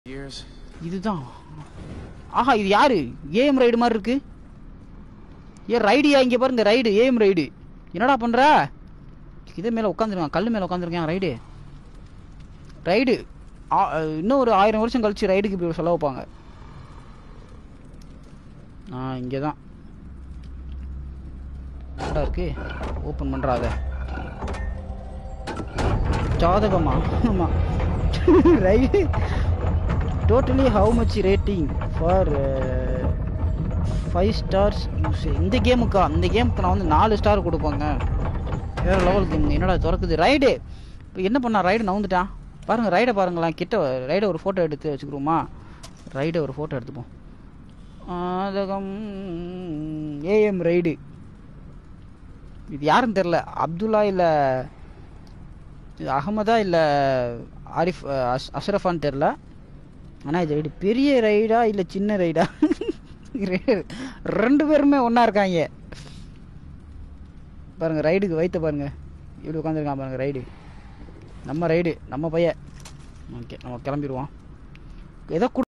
இதுதான். ஆஹா, இது யாரு? ஏஎம் ரைடு மாதிரி இருக்கு. ஏன் ரைடியா? இங்க பாருங்க, ரைடு, ஏஎம் ரைடு. என்னடா பண்ற? இதே மேல உட்காந்துருக்கான், கல்லு மேல உட்காந்துருக்கான். Ride ride. இன்னும் ஒரு 1000 வருஷம் கழிச்சு ரைடுக்கு இப்படி சொல்ல வைப்பாங்க. இங்கதான் என்னடா இருக்கு? ஓப்பன் பண்றாத ஜாதகமா? ஆமா. Ride totally how much rating for 5 stars use. இந்த கேமுக்கு நான் வந்து 4 ஸ்டார் கொடுப்பேங்க. வேற லெவல் கேம். என்னடா திறக்குது? ரைடு. இப்போ என்ன பண்ணா? ரைடு நவுந்துட்டான் பாருங்க. ரைடை பாருங்களேன். கிட்ட ரைடை ஒரு ஃபோட்டோ எடுத்து வச்சுக்கிறோமா? ரைடை ஒரு ஃபோட்டோ எடுத்துப்போம். ஜாதகம் ஏஎம் ரைடு. இது யாருன்னு தெரில. அப்துல்லா இல்லை அகமதா இல்லை ஆரிஃப் அஷ்ரஃபான்னு தெரில. ஆனால் இது ரைடு பெரிய ரைடா இல்லை சின்ன ரைடா? 2 பேருமே ஒன்றா இருக்காங்க பாருங்க. ரைடுக்கு வைத்த பாருங்க, இப்படி உட்காந்துருக்கான் பாருங்க. ரைடு நம்ம ரைடு, நம்ம பையன். ஓகே, நம்ம கிளம்பிடுவோம். ஏதோ